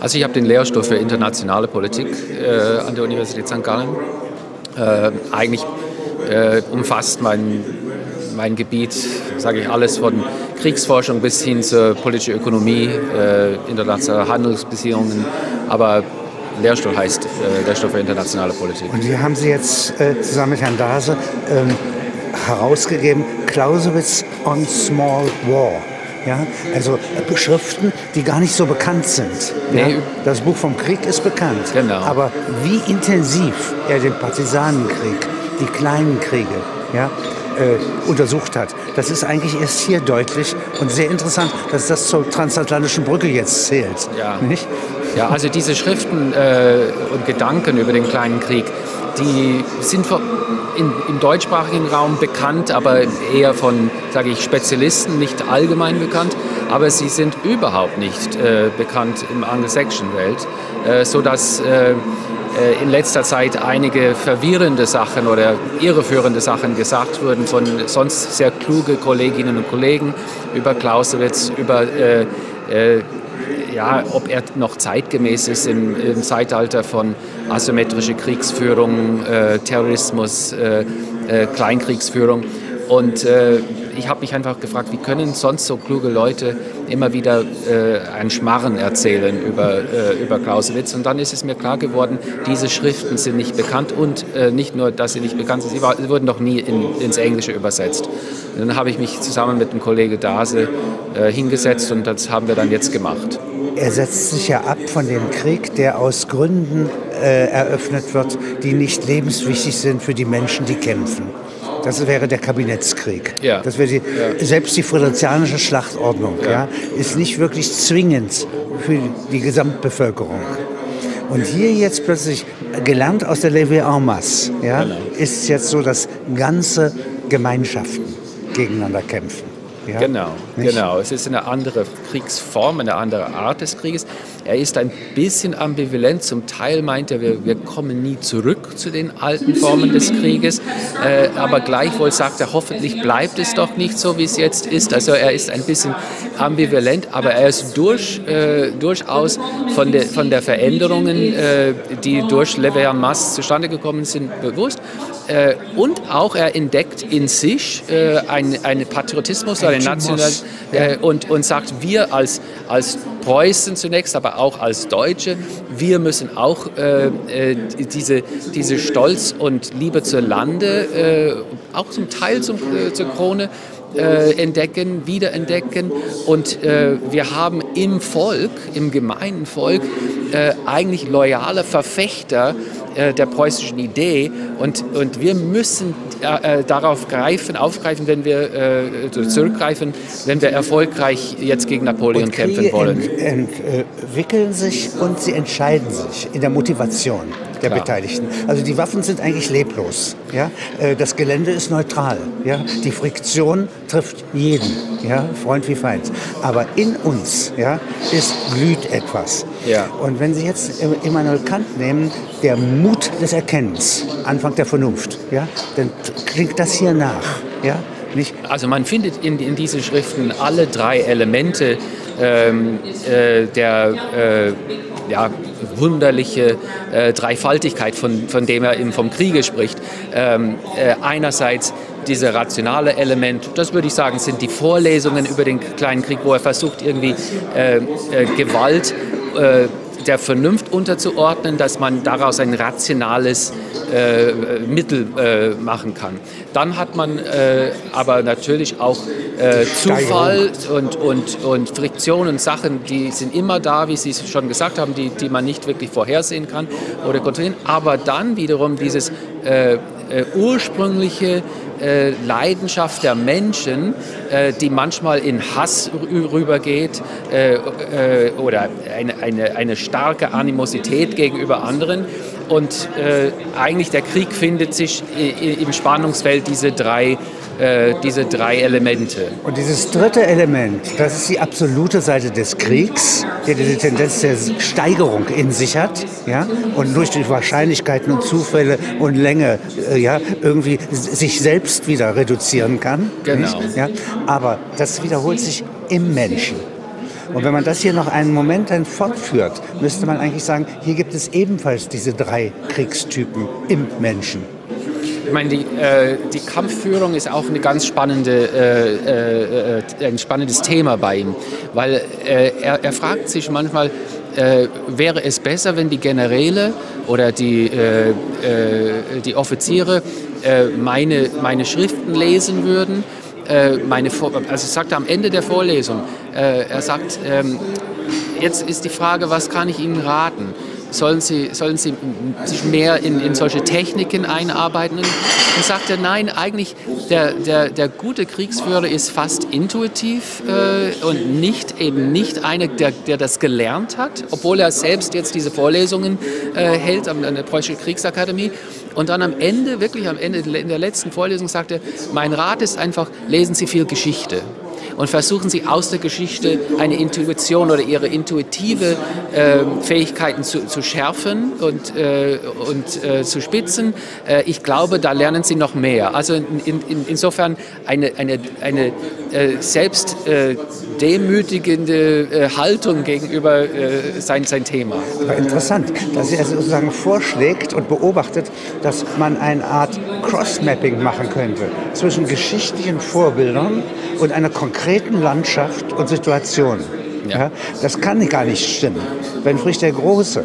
Also ich habe den Lehrstoff für internationale Politik an der Universität St. Gallen. Eigentlich umfasst mein Gebiet, sage ich, alles von Kriegsforschung bis hin zur politischen Ökonomie, internationale Handelsbeziehungen, aber Lehrstuhl heißt Lehrstuhl für internationale Politik. Und die haben Sie jetzt zusammen mit Herrn Dase herausgegeben, Clausewitz on Small War. Ja, also Schriften, die gar nicht so bekannt sind. Ja? Nee. Das Buch vom Krieg ist bekannt, Genau. Aber wie intensiv er den Partisanenkrieg, die kleinen Kriege, ja, untersucht hat, das ist eigentlich erst hier deutlich und sehr interessant, dass das zur transatlantischen Brücke jetzt zählt. Ja, nicht? Ja, also diese Schriften und Gedanken über den kleinen Krieg, die sind im deutschsprachigen Raum bekannt, aber eher von, sage ich, Spezialisten, nicht allgemein bekannt. Aber sie sind überhaupt nicht bekannt im angelsächsischen Welt, sodass in letzter Zeit einige verwirrende Sachen oder irreführende Sachen gesagt wurden von sonst sehr kluge Kolleginnen und Kollegen über Clausewitz, über ob er noch zeitgemäß ist im Zeitalter von asymmetrischer Kriegsführung, Terrorismus, Kleinkriegsführung. Und ich habe mich einfach gefragt, wie können sonst so kluge Leute immer wieder einen Schmarren erzählen über Clausewitz. Und dann ist es mir klar geworden, diese Schriften sind nicht bekannt und nicht nur, dass sie nicht bekannt sind, sie wurden noch nie ins Englische übersetzt. Und dann habe ich mich zusammen mit dem Kollegen Dase hingesetzt und das haben wir dann jetzt gemacht. Er setzt sich ja ab von dem Krieg, der aus Gründen eröffnet wird, die nicht lebenswichtig sind für die Menschen, die kämpfen. Das wäre der Kabinettskrieg. Ja. Das wäre selbst die friedrichianische Schlachtordnung ist nicht wirklich zwingend für die Gesamtbevölkerung. Und hier jetzt plötzlich, gelernt aus der Levée en masse, ist jetzt so, dass ganze Gemeinschaften gegeneinander kämpfen. Ja? Genau. Es ist eine andere Kriegsform, eine andere Art des Krieges. Er ist ein bisschen ambivalent. Zum Teil meint er, wir kommen nie zurück zu den alten Formen des Krieges. Aber gleichwohl sagt er, hoffentlich bleibt es doch nicht so, wie es jetzt ist. Also er ist ein bisschen ambivalent, aber er ist durchaus von der Veränderungen, die durch Levée en masse zustande gekommen sind, bewusst. Und auch er entdeckt in sich einen Patriotismus, einen National und sagt, wir als Preußen zunächst, aber auch als Deutsche, wir müssen auch diese Stolz und Liebe zur Lande, auch zum Teil zur Krone, wiederentdecken. Und wir haben im Volk, im gemeinen Volk, eigentlich loyale Verfechter der preußischen Idee und wir müssen darauf aufgreifen, wenn wir zurückgreifen, wenn wir erfolgreich jetzt gegen Napoleon kämpfen wollen. Entwickeln sich und sie entscheiden sich in der Motivation der Beteiligten. Also die Waffen sind eigentlich leblos. Ja? Das Gelände ist neutral. Ja? Die Friktion trifft jeden, Freund wie Feind. Aber in uns glüht etwas. Ja. Und wenn Sie jetzt Immanuel Kant nehmen, der Mut des Erkennens, Anfang der Vernunft, dann klingt das hier nach. Ja? Nicht? Also man findet in diesen Schriften alle drei Elemente der wunderliche Dreifaltigkeit, von dem er vom Kriege spricht. Einerseits dieses rationale Element, das würde ich sagen, sind die Vorlesungen über den kleinen Krieg, wo er versucht, irgendwie Gewalt der Vernunft unterzuordnen, dass man daraus ein rationales Mittel machen kann. Dann hat man aber natürlich auch Zufall und Friktion und Sachen, die sind immer da, wie Sie es schon gesagt haben, die man nicht wirklich vorhersehen kann oder kontrollieren. Aber dann wiederum dieses ursprüngliche Leidenschaft der Menschen, die manchmal in Hass rübergeht oder eine starke Animosität gegenüber anderen. Und eigentlich der Krieg findet sich im Spannungsfeld diese drei Elemente. Und dieses dritte Element, das ist die absolute Seite des Kriegs, der diese Tendenz der Steigerung in sich hat, und durch die Wahrscheinlichkeiten und Zufälle und Länge, irgendwie sich selbst wieder reduzieren kann. Genau. Nicht? Ja? Aber das wiederholt sich im Menschen. Und wenn man das hier noch einen Moment dann fortführt, müsste man eigentlich sagen, hier gibt es ebenfalls diese 3 Kriegstypen im Menschen. Ich meine, die Kampfführung ist auch eine ganz ein spannendes Thema bei ihm, weil er fragt sich manchmal, wäre es besser, wenn die Generäle oder die Offiziere meine Schriften lesen würden? Also sagt er am Ende der Vorlesung, er sagt, jetzt ist die Frage, was kann ich Ihnen raten? Sollen Sie sich mehr in solche Techniken einarbeiten? Und sagt er, nein, eigentlich der gute Kriegsführer ist fast intuitiv und nicht einer, der das gelernt hat, obwohl er selbst jetzt diese Vorlesungen hält an der Preußischen Kriegsakademie. Und dann am Ende, in der letzten Vorlesung sagt er, mein Rat ist einfach, lesen Sie viel Geschichte. Und versuchen Sie aus der Geschichte eine Intuition oder Ihre intuitive Fähigkeiten zu schärfen und zu spitzen. Ich glaube, da lernen Sie noch mehr. Also insofern eine selbst demütigende Haltung gegenüber sein Thema. Aber interessant, dass er sozusagen vorschlägt und beobachtet, dass man eine Art Cross-Mapping machen könnte zwischen geschichtlichen Vorbildern und einer konkreten Landschaft und Situation. Ja. Ja, das kann gar nicht stimmen. Wenn Friedrich der Große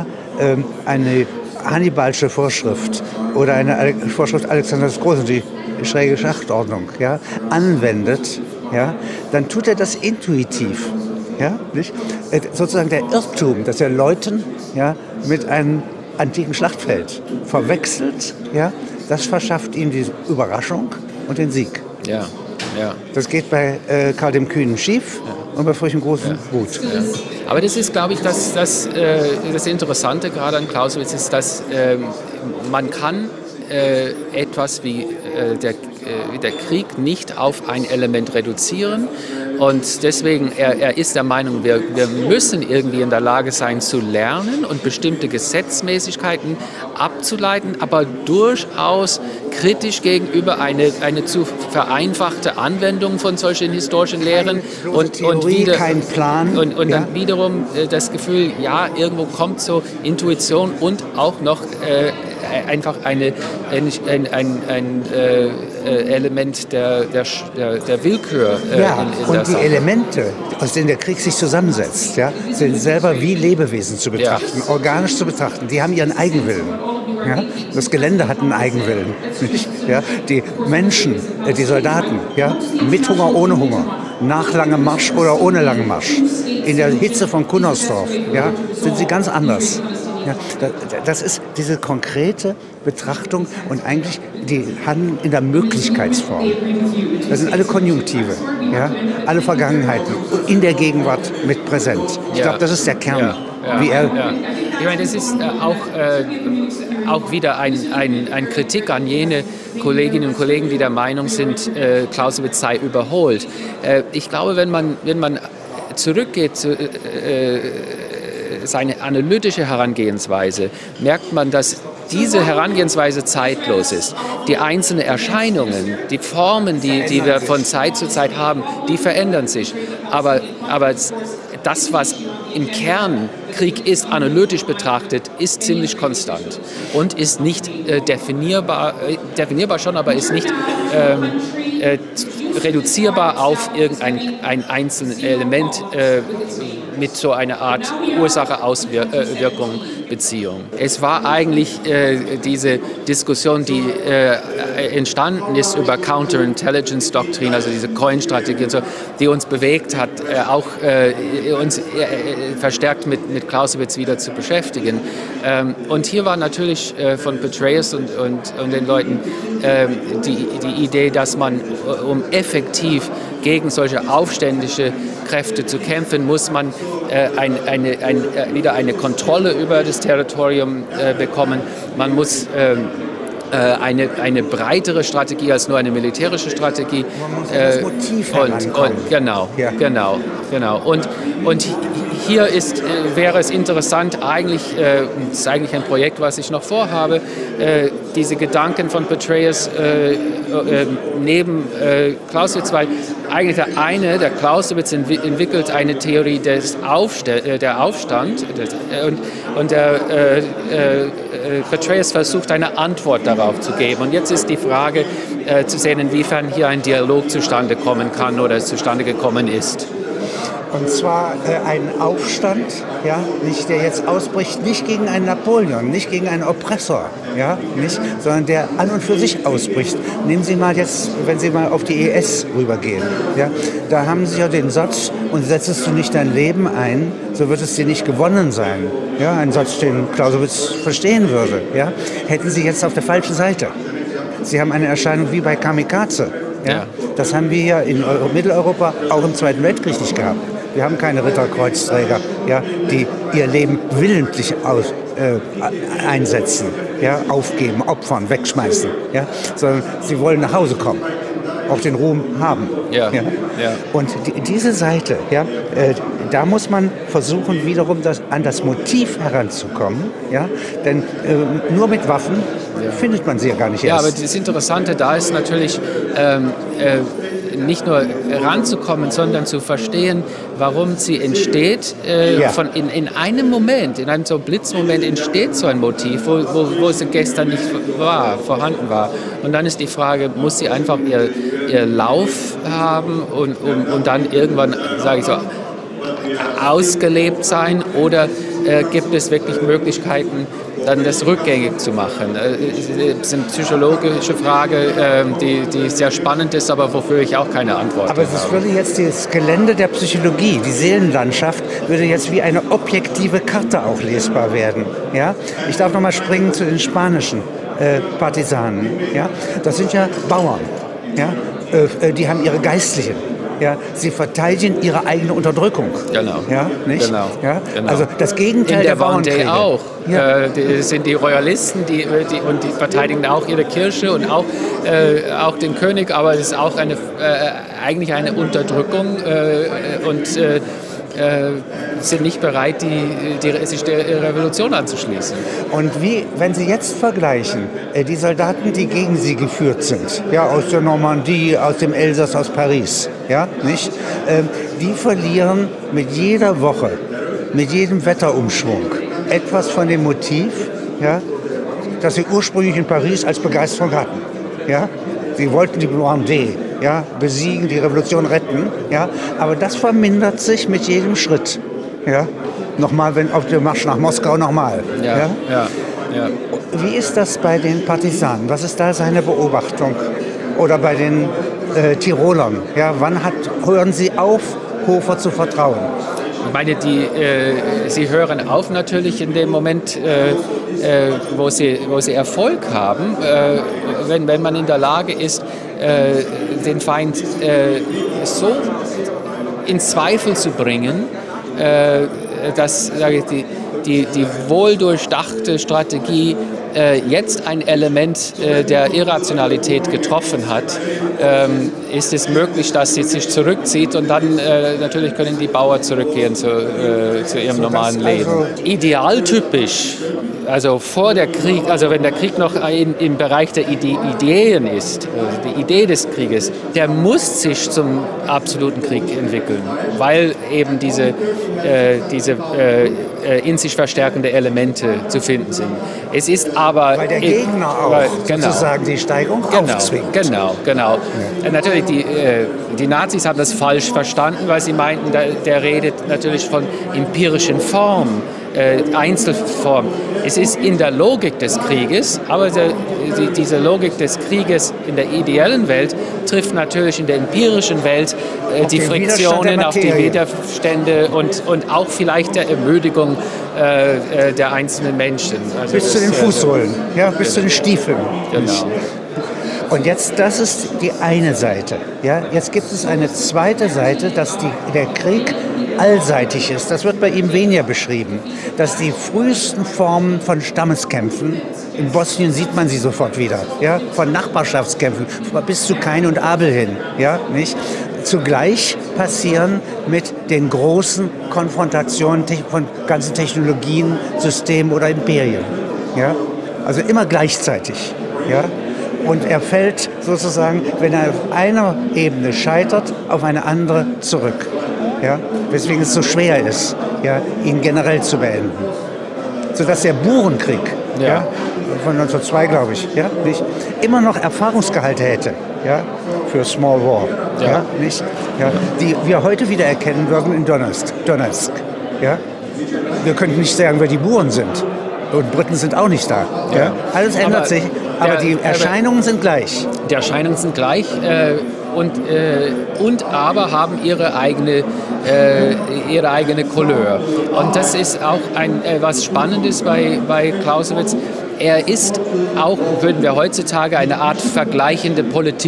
eine Hannibalsche Vorschrift oder eine Vorschrift Alexanders des Großen, die schräge Schachtordnung, ja, anwendet, ja, dann tut er das intuitiv. Ja, nicht? Sozusagen der Irrtum, dass er Leuten, ja, mit einem antiken Schlachtfeld verwechselt, ja, das verschafft ihm die Überraschung und den Sieg. Ja. Ja. Das geht bei Karl dem Kühnen schief, ja, und bei Friedrich dem Großen gut. Ja. Aber das ist, glaube ich, das Interessante gerade an Clausewitz ist, dass man kann etwas wie der Krieg nicht auf ein Element reduzieren. Und deswegen, er ist der Meinung, wir müssen irgendwie in der Lage sein zu lernen und bestimmte Gesetzmäßigkeiten abzuleiten, aber durchaus kritisch gegenüber eine zu vereinfachte Anwendung von solchen historischen Lehren und wieder kein Plan. Und dann wiederum das Gefühl, ja, irgendwo kommt so Intuition und auch noch einfach ein Element der Willkür. Und die Elemente, aus denen der Krieg sich zusammensetzt, ja, sind selber wie Lebewesen zu betrachten, ja, organisch zu betrachten. Die haben ihren Eigenwillen. Ja? Das Gelände hat einen Eigenwillen. Nicht? Ja? Die Menschen, die Soldaten, ja? Mit Hunger, ohne Hunger, nach langem Marsch oder ohne langen Marsch, in der Hitze von Cunnersdorf, ja? Sind sie ganz anders. Ja, das ist diese konkrete Betrachtung und eigentlich die Handeln in der Möglichkeitsform. Das sind alle Konjunktive, ja? Alle Vergangenheiten in der Gegenwart mit präsent. Ich glaube, das ist der Kern. Wie er Ich meine, das ist auch wieder ein Kritik an jene Kolleginnen und Kollegen, die der Meinung sind, Clausewitz sei überholt. Ich glaube, wenn man zurückgeht zu seine analytische Herangehensweise, merkt man, dass diese Herangehensweise zeitlos ist. Die einzelnen Erscheinungen, die Formen, die wir von Zeit zu Zeit haben, die verändern sich. Aber das, was im Kern Krieg ist, analytisch betrachtet, ist ziemlich konstant und ist nicht definierbar schon, aber ist nicht reduzierbar auf irgendein einzelnes Element mit so einer Art Ursache-Auswirkung Beziehung. Es war eigentlich diese Diskussion, die entstanden ist über Counterintelligence-Doktrin, also diese Coin-Strategie und so, die uns bewegt hat, auch uns verstärkt mit Clausewitz wieder zu beschäftigen. Und hier war natürlich von Petraeus und den Leuten die Idee, dass man, um effektiv gegen solche aufständische Kräfte zu kämpfen, muss man wieder eine Kontrolle über das Territorium bekommen. Man muss eine breitere Strategie als nur eine militärische Strategie. Man muss das Motiv herankommen. Genau. Und hier wäre es interessant, das ist eigentlich ein Projekt, was ich noch vorhabe, diese Gedanken von Petraeus neben Clausewitz, weil eigentlich der Clausewitz entwickelt eine Theorie der Aufstand und der Petraeus versucht eine Antwort darauf zu geben. Und jetzt ist die Frage zu sehen, inwiefern hier ein Dialog zustande kommen kann oder zustande gekommen ist. Und zwar ein Aufstand, ja, nicht, der jetzt ausbricht, nicht gegen einen Napoleon, nicht gegen einen Oppressor, ja, nicht, sondern der an und für sich ausbricht. Nehmen Sie mal jetzt, wenn Sie mal auf die ES rübergehen, ja, da haben Sie ja den Satz, und setzest du nicht dein Leben ein, so wird es dir nicht gewonnen sein. Ja, ein Satz, den Clausewitz verstehen würde. Ja, hätten Sie jetzt auf der falschen Seite. Sie haben eine Erscheinung wie bei Kamikaze. Ja? Das haben wir ja in Mitteleuropa auch im Zweiten Weltkrieg nicht gehabt. Wir haben keine Ritterkreuzträger, ja, die ihr Leben willentlich einsetzen, ja, aufgeben, opfern, wegschmeißen, ja, sondern sie wollen nach Hause kommen, auch den Ruhm haben. Ja. Ja. Ja. Und diese Seite, ja, da muss man versuchen, wiederum an das Motiv heranzukommen, ja, denn nur mit Waffen findet man sie ja gar nicht erst. Ja, aber das Interessante da ist natürlich, nicht nur ranzukommen, sondern zu verstehen, warum sie entsteht. In einem Moment, in einem so Blitzmoment entsteht so ein Motiv, wo sie gestern nicht vorhanden war. Und dann ist die Frage, muss sie einfach ihr Lauf haben und dann irgendwann, sage ich so, ausgelebt sein, oder gibt es wirklich Möglichkeiten, dann das rückgängig zu machen? Das ist eine psychologische Frage, die sehr spannend ist, aber wofür ich auch keine Antwort habe. Aber es würde jetzt das Gelände der Psychologie, die Seelenlandschaft, würde jetzt wie eine objektive Karte auch lesbar werden. Ja? Ich darf nochmal springen zu den spanischen Partisanen. Ja? Das sind ja Bauern. Ja? Die haben ihre Geistlichen. Ja, sie verteidigen ihre eigene Unterdrückung. Genau. Ja, nicht? Genau. Ja? Genau. Also das Gegenteil der Bauernkriege. auch. Ja. Sind die Royalisten, die verteidigen auch ihre Kirche und auch den König, aber es ist auch eigentlich eine Unterdrückung und sind nicht bereit, sich der Revolution anzuschließen. Und wenn Sie jetzt vergleichen, die Soldaten, die gegen Sie geführt sind, ja, aus der Normandie, aus dem Elsass, aus Paris, ja, nicht, die verlieren mit jeder Woche, mit jedem Wetterumschwung etwas von dem Motiv, ja, das sie ursprünglich in Paris als Begeisterung hatten. Ja. Sie wollten die Normandie, ja, besiegen, die Revolution retten, ja, aber das vermindert sich mit jedem Schritt. Ja. Nochmal, auf dem Marsch nach Moskau nochmal. Ja. Wie ist das bei den Partisanen? Was ist da seine Beobachtung? Oder bei den Tirolern? Ja, wann hören Sie auf, Hofer zu vertrauen? Ich meine, sie hören auf natürlich in dem Moment, wo sie Erfolg haben, wenn man in der Lage ist, den Feind so in Zweifel zu bringen, dass, sage ich, die wohldurchdachte Strategie jetzt ein Element der Irrationalität getroffen hat, ist es möglich, dass sie sich zurückzieht, und dann natürlich können die Bauern zurückgehen zu ihrem normalen Leben. Idealtypisch, also vor der Krieg, also wenn der Krieg noch im Bereich der Ideen ist, die Idee des Krieges, der muss sich zum absoluten Krieg entwickeln, weil eben diese in sich verstärkende Elemente zu finden sind. Es ist aber... Weil der Gegner auch sozusagen die Steigerung aufzwingt. Genau. Ja. Natürlich, die Nazis haben das falsch verstanden, weil sie meinten, der redet natürlich von empirischen Formen, Einzelformen. Es ist in der Logik des Krieges, aber diese Logik des Krieges in der ideellen Welt trifft natürlich in der empirischen Welt die Friktionen, auf die Widerstände und auch vielleicht der Ermüdigung der einzelnen Menschen. Also bis zu den Fußsohlen, ja, bis zu den Stiefeln. Genau. Und jetzt, das ist die eine Seite. Ja? Jetzt gibt es eine zweite Seite, dass der Krieg allseitig ist. Das wird bei ihm weniger beschrieben. Dass die frühesten Formen von Stammeskämpfen, in Bosnien sieht man sie sofort wieder, ja? Von Nachbarschaftskämpfen bis zu Kain und Abel hin, ja? Nicht? Zugleich passieren mit den großen Konfrontationen von ganzen Technologien, Systemen oder Imperien. Ja? Also immer gleichzeitig. Ja? Und er fällt sozusagen, wenn er auf einer Ebene scheitert, auf eine andere zurück. Ja? Weswegen es so schwer ist, ja, ihn generell zu beenden. Sodass der Burenkrieg, ja, von 1902, glaube ich, ja, nicht, immer noch Erfahrungsgehalte hätte, ja, für Small War, ja, nicht, ja, die wir heute wieder erkennen würden in Donetsk. Ja. Wir könnten nicht sagen, wer die Buren sind. Und Briten sind auch nicht da. Ja. Alles ändert sich, aber die Erscheinungen sind gleich. Die Erscheinungen sind gleich und aber haben ihre eigene Couleur. Und das ist auch was Spannendes bei Clausewitz. Er ist auch, würden wir heutzutage, eine Art vergleichende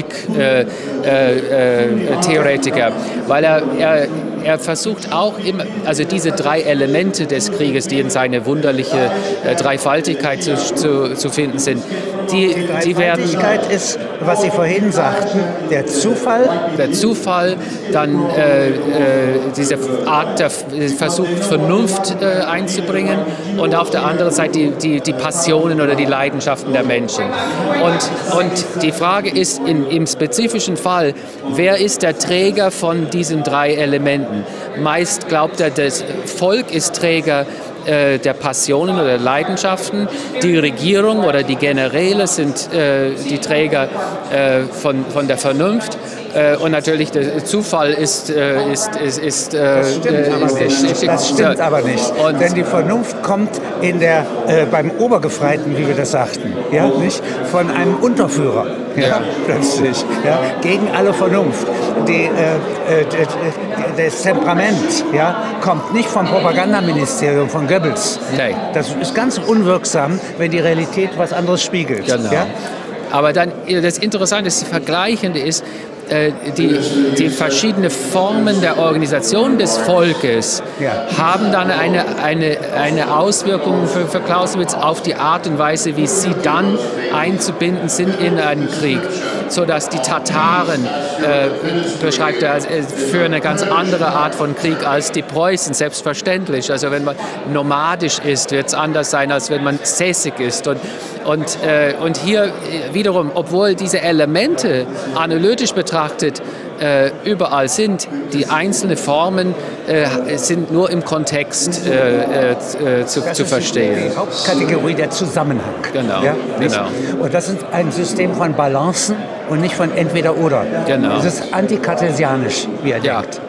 Politik-Theoretiker, weil er versucht auch immer, also diese drei Elemente des Krieges, die in seine wunderliche Dreifaltigkeit zu finden sind, die werden... Die Dreifaltigkeit ist, was Sie vorhin sagten, der Zufall. Der Zufall, dann diese Art der Versuch, Vernunft einzubringen und auf der anderen Seite die Passionen oder die Leidenschaften der Menschen. Und die Frage ist im spezifischen Fall, wer ist der Träger von diesen drei Elementen? Meist glaubt er, das Volk ist Träger der Passionen oder der Leidenschaften. Die Regierung oder die Generäle sind die Träger von der Vernunft. Und natürlich der Zufall ist das stimmt aber nicht. Denn die Vernunft kommt beim Obergefreiten, wie wir das sagten, ja, nicht? Von einem Unterführer. Ja, plötzlich, ja, gegen alle Vernunft. Das Temperament, ja, kommt nicht vom Propagandaministerium von Goebbels. Nee. Das ist ganz unwirksam, wenn die Realität was anderes spiegelt. Genau. Ja? Aber dann das Interessante, das Vergleichende ist, die verschiedenen Formen der Organisation des Volkes haben dann eine Auswirkung für Clausewitz auf die Art und Weise, wie sie dann einzubinden sind in einen Krieg. Sodass die Tataren, beschreibt er, für eine ganz andere Art von Krieg als die Preußen, selbstverständlich. Also wenn man nomadisch ist, wird es anders sein, als wenn man sässig ist. Und hier wiederum, obwohl diese Elemente analytisch betrachtet überall sind, die einzelnen Formen sind nur im Kontext zu verstehen. Die Hauptkategorie der Zusammenhang. Genau, ja, genau. Und das ist ein System von Balancen und nicht von Entweder-Oder. Genau. Das ist antikartesianisch, wie er denkt.